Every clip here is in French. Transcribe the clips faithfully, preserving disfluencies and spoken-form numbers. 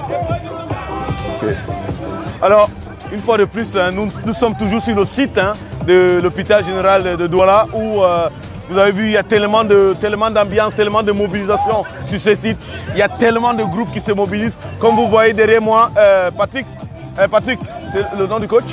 Okay. Alors, une fois de plus, hein, nous, nous sommes toujours sur le site hein, de l'hôpital général de, de Douala où euh, vous avez vu, il y a tellement de, tellement d'ambiance, tellement de mobilisation sur ce site. Il y a tellement de groupes qui se mobilisent. Comme vous voyez derrière moi, euh, Patrick, euh, Patrick, c'est le nom du coach.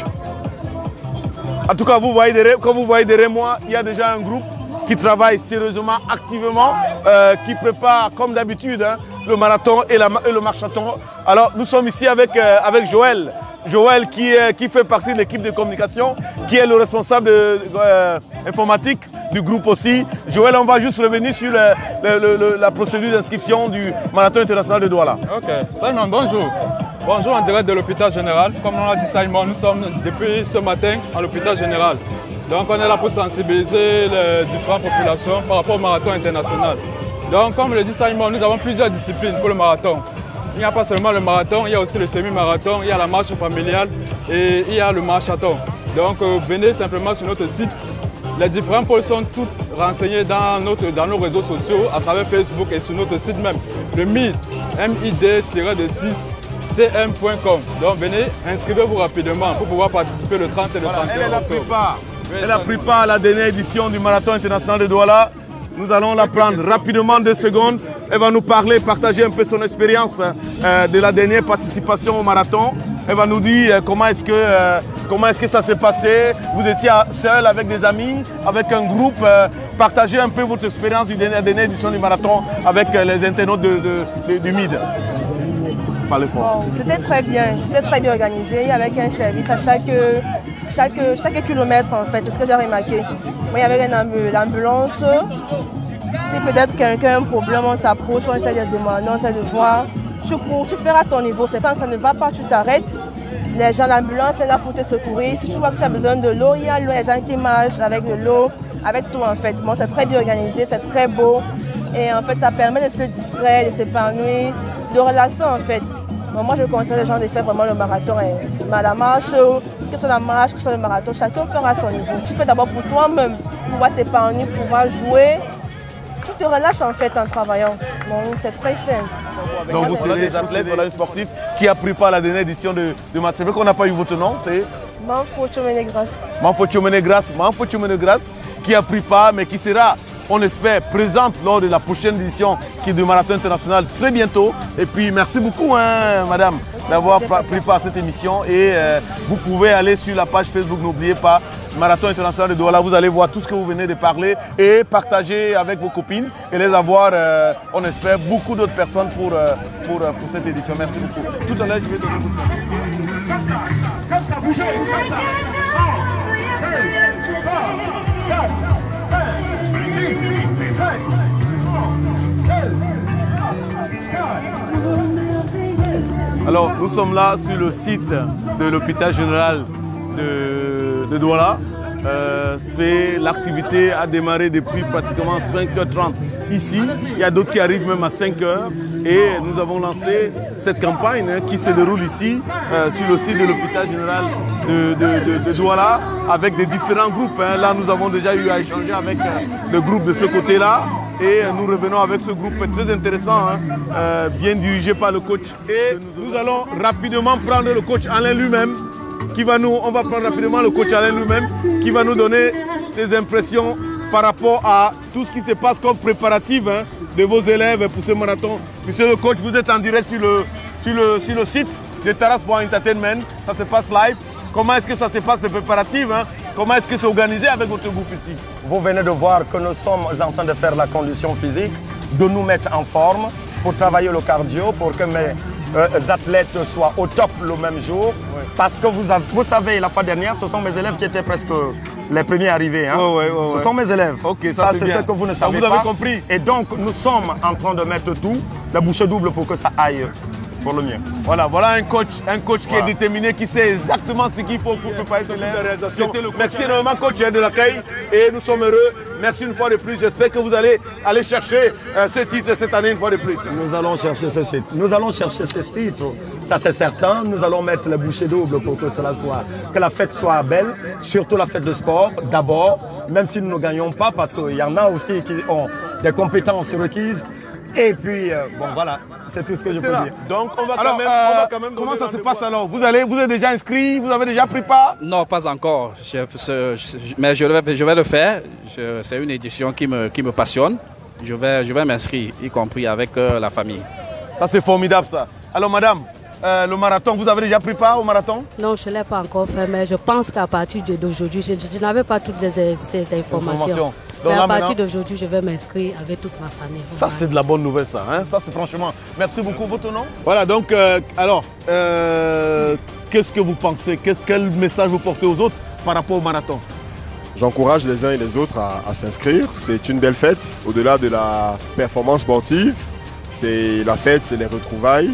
En tout cas, vous voyez derrière, comme vous voyez derrière moi, il y a déjà un groupe qui travaille sérieusement, activement, euh, qui prépare comme d'habitude hein, le marathon et, la, et le marchathon. Alors, nous sommes ici avec, euh, avec Joël. Joël qui, euh, qui fait partie de l'équipe de communication, qui est le responsable de, euh, informatique du groupe aussi. Joël, on va juste revenir sur le, le, le, la procédure d'inscription du marathon international de Douala. Ok, Simon, bonjour. Bonjour en direct de l'hôpital général. Comme on l'a dit Simon, nous sommes depuis ce matin à l'hôpital général. Donc on est là pour sensibiliser les différentes populations par rapport au marathon international. Donc comme le dit Simon, nous avons plusieurs disciplines pour le marathon. Il n'y a pas seulement le marathon, il y a aussi le semi-marathon, il y a la marche familiale et il y a le marchathon. Donc euh, venez simplement sur notre site. Les différents pôles sont tous renseignés dans, notre, dans nos réseaux sociaux, à travers Facebook et sur notre site même, le M I D, M I D six C M point com. Donc venez, inscrivez-vous rapidement pour pouvoir participer le trente et le Voilà, trente et un octobre. Elle a pris part à la dernière édition du marathon international de Douala. Nous allons la prendre rapidement deux secondes. Elle va nous parler, partager un peu son expérience euh, de la dernière participation au marathon. Elle va nous dire euh, comment est-ce que, euh, comment est-ce que ça s'est passé. Vous étiez seul avec des amis, avec un groupe. Euh, partagez un peu votre expérience de la dernière édition du marathon avec euh, les internautes de, de, de, du M I D. Parlez fort. Bon, c'était très bien, c'était très bien organisé avec un service à chaque, chaque, chaque kilomètre en fait, c'est ce que j'ai remarqué. Moi, il y avait l'ambulance. Si peut-être quelqu'un a un problème, on s'approche, on essaie de demander, on essaie de voir. Tu cours, tu feras ton niveau, c'est quand ça ne va pas, tu t'arrêtes. Les gens, l'ambulance est là pour te secourir. Si tu vois que tu as besoin de l'eau, il y a l'eau, les gens qui marchent avec de l'eau, avec tout en fait. Bon, c'est très bien organisé, c'est très beau. Et en fait, ça permet de se distraire, de s'épanouir, de relaxer en fait. Bon, moi, je conseille les gens de faire vraiment le marathon. Et la marche, que ce soit la marche, que ce soit le marathon, chacun fera son niveau. Tu fais d'abord pour toi-même, pouvoir t'épanouir, pouvoir jouer. Tu te relâches en fait en travaillant. Bon, c'est très simple. Donc vous serez des athlètes, voilà une sportive qui a pris part à la dernière édition de, de match. C'est vrai qu'on n'a pas eu votre nom, c'est Manfo Tchomenegras. Manfo Tchomenegras, Manfo Tchomenegras, qui a pris part, mais qui sera, on espère, présente lors de la prochaine édition qui est du marathon international très bientôt. Et puis merci beaucoup, hein, madame, d'avoir pris part à cette émission. Et euh, vous pouvez aller sur la page Facebook, n'oubliez pas, Marathon international de Douala. Vous allez voir tout ce que vous venez de parler et partager avec vos copines et les avoir, euh, on espère, beaucoup d'autres personnes pour, euh, pour, euh, pour cette édition. Merci beaucoup. Tout à l'heure, je vais donner vous. Comme ça, bougez, comme ça. Alors, nous sommes là sur le site de l'hôpital général de, de Douala. Euh, c'est l'activité a démarré depuis pratiquement cinq heures trente ici. Il y a d'autres qui arrivent même à cinq heures. Et nous avons lancé cette campagne hein, qui se déroule ici, euh, sur le site de l'hôpital général de, de, de, de Douala, avec des différents groupes. Hein. Là, nous avons déjà eu à échanger avec euh, le groupe de ce côté-là. Et euh, nous revenons avec ce groupe très intéressant, hein, euh, bien dirigé par le coach. Et nous allons rapidement prendre le coach Alain lui-même, qui va nous, on va prendre rapidement le coach Alain lui-même, qui va nous donner ses impressions par rapport à tout ce qui se passe comme préparatif hein, de vos élèves pour ce marathon. Monsieur le coach, vous êtes en direct sur le, sur le, sur le site de Taras point Entertainment. Ça se passe live. Comment est-ce que ça se passe, les préparatifs hein? Comment est-ce que c'est organisé avec votre groupe ici? Vous venez de voir que nous sommes en train de faire la condition physique, de nous mettre en forme pour travailler le cardio, pour que mes euh, athlètes soient au top le même jour. Oui. Parce que vous, avez, vous savez, la fois dernière, ce sont mes élèves qui étaient presque les premiers arrivés. Hein. Oh, ouais, ouais, ce ouais. sont mes élèves. Okay, ça, ça c'est ce que vous ne savez vous pas. Avez compris. Et donc, nous sommes en train de mettre tout, la bouchée double pour que ça aille pour le mieux. Voilà, voilà un coach, un coach qui voilà. est déterminé, qui sait exactement ce qu'il faut pour préparer cette réalisation. Merci énormément coach de l'accueil et nous sommes heureux. Merci une fois de plus. J'espère que vous allez aller chercher euh, ce titre cette année une fois de plus. Nous allons chercher ce titre. Nous allons chercher ce titre. Ça c'est certain. Nous allons mettre la bouchée double pour que cela soit, que la fête soit belle. Surtout la fête de sport d'abord, même si nous ne gagnons pas parce qu'il y en a aussi qui ont des compétences requises. Et puis, euh, bon voilà, c'est tout ce que je peux là. dire. Donc on va, Alors, quand même, euh, on va quand même... Comment ça se passe alors? Vous allez, vous êtes déjà inscrit? Vous avez déjà pris part? Non, pas encore. Je, je, je, mais je vais, je vais le faire. C'est une édition qui me, qui me passionne. Je vais, je vais m'inscrire, y compris avec euh, la famille. Ça, c'est formidable, ça. Alors, madame, euh, le marathon, vous avez déjà pris part au marathon? Non, je ne l'ai pas encore fait, mais je pense qu'à partir d'aujourd'hui, je, je n'avais pas toutes ces, ces informations. Information. Mais Donc, à là, partir maintenant, d'aujourd'hui, je vais m'inscrire avec toute ma famille. ça, c'est de la bonne nouvelle, ça. Hein? Ça, c'est franchement... Merci beaucoup. Votre nom? Voilà, donc, euh, alors, euh, qu'est-ce que vous pensez? Qu'est-ce, quel message vous portez aux autres par rapport au marathon? J'encourage les uns et les autres à, à s'inscrire. C'est une belle fête. Au-delà de la performance sportive, c'est la fête, c'est les retrouvailles.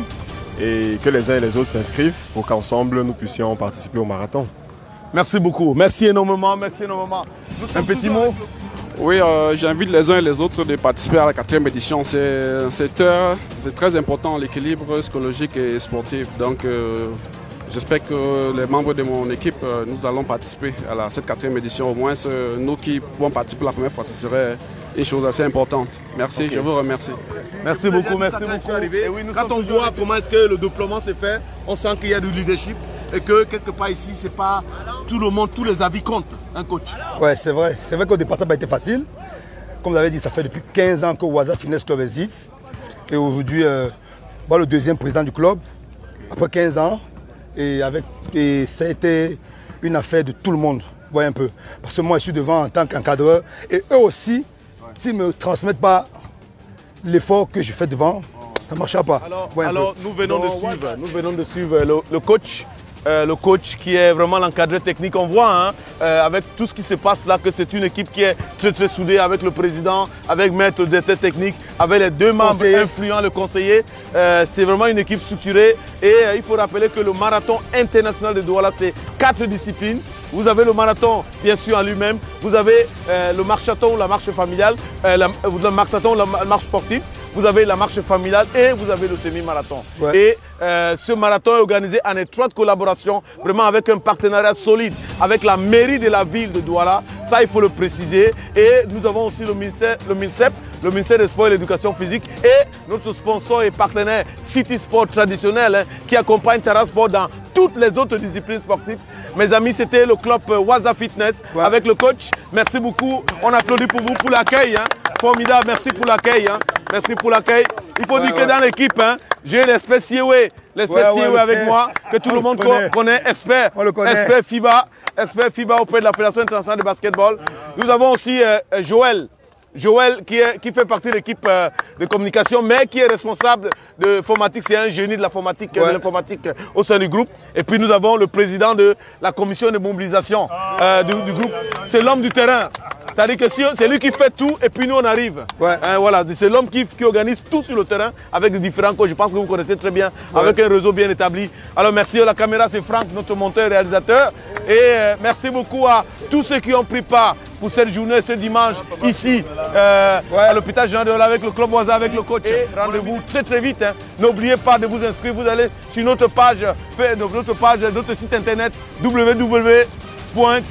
Et que les uns et les autres s'inscrivent pour qu'ensemble, nous puissions participer au marathon. Merci beaucoup. Merci énormément. Merci énormément. Un petit mot? Oui, euh, j'invite les uns et les autres de participer à la quatrième édition. C'est très important, l'équilibre psychologique et sportif. Donc, euh, j'espère que les membres de mon équipe, euh, nous allons participer à la, cette quatrième édition. Au moins, euh, nous qui pouvons participer la première fois, ce serait une chose assez importante. Merci, okay. Je vous remercie. Merci beaucoup, merci beaucoup. Et oui, quand on voit comment est-ce que le déploiement s'est fait, on sent qu'il y a du leadership et que quelque part ici, c'est pas tout le monde, tous les avis comptent, un coach. Ouais, c'est vrai. C'est vrai qu'au départ, ça n'a pas été facile. Comme vous l'avez dit, ça fait depuis quinze ans que Waza Fitness Club existe. Et aujourd'hui, euh, voilà le deuxième président du club, après quinze ans. Et, avec, et ça a été une affaire de tout le monde, vous voyez un peu. Parce que moi, je suis devant en tant qu'encadreur. Et eux aussi, s'ils ne me transmettent pas l'effort que je fais devant, ça ne marchera pas. Alors, alors nous, venons de suivre, nous venons de suivre le, le coach. Euh, le coach qui est vraiment l'encadreur technique. On voit hein, euh, avec tout ce qui se passe là que c'est une équipe qui est très très soudée avec le président, avec maître directeur technique, avec les deux membres conseiller. influents, le conseiller. Euh, c'est vraiment une équipe structurée et euh, il faut rappeler que le marathon international de Douala, c'est quatre disciplines. Vous avez le marathon, bien sûr, en lui-même. Vous avez euh, le marchathon ou la marche familiale, euh, la, le marathon ou la marche sportive. Vous avez la marche familiale et vous avez le semi-marathon. Ouais. Et euh, ce marathon est organisé en étroite collaboration, vraiment avec un partenariat solide, avec la mairie de la ville de Douala. Ça, il faut le préciser. Et nous avons aussi le ministère, le MINSEP, le ministère des Sports et de l'Éducation physique. Et notre sponsor et partenaire City Sport traditionnel, hein, qui accompagne Terra Sport dans toutes les autres disciplines sportives. Mes amis, c'était le club Waza Fitness ouais. avec le coach. Merci beaucoup. On applaudit pour vous, pour l'accueil. Hein. Formidable, merci pour l'accueil. Hein. Merci pour l'accueil. Il faut ouais, dire ouais. que dans l'équipe, hein, j'ai l'espèce Siewé, l'espèce ouais, ouais, avec moi, que tout on le monde le connaît, connaît expert, expert FIBA, expert FIBA auprès de la Fédération internationale de basketball. Nous avons aussi euh, Joël. Joël qui, est, qui fait partie de l'équipe euh, de communication, mais qui est responsable de informatique. C'est un génie de l'informatique ouais. de l'informatique euh, au sein du groupe. Et puis nous avons le président de la commission de mobilisation euh, du, du groupe. C'est l'homme du terrain. C'est-à-dire que c'est lui qui fait tout et puis nous on arrive. Ouais. Hein, voilà, c'est l'homme qui, qui organise tout sur le terrain avec des différents coachs. Je pense que vous connaissez très bien, ouais. avec un réseau bien établi. Alors merci à la caméra, c'est Franck, notre monteur et réalisateur. Et euh, merci beaucoup à tous ceux qui ont pris part pour cette journée, ce dimanche, ici, euh, ouais. à l'hôpital général de Douala avec le club Waza, avec le coach. Et rendez-vous très très vite. Hein. N'oubliez pas de vous inscrire. Vous allez sur notre page, notre page, notre site internet w w w point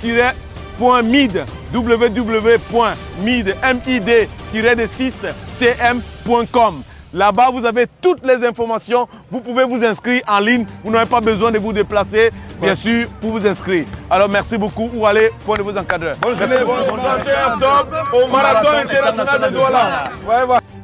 mid w w w point mid six c m point com. Là-bas, vous avez toutes les informations. Vous pouvez vous inscrire en ligne. Vous n'avez pas besoin de vous déplacer, bien ouais. sûr, pour vous inscrire. Alors, merci beaucoup. Ou allez, prenez vos encadreurs. Bonne journée, bon octobre au Marathon international de Douala. Ouais, ouais.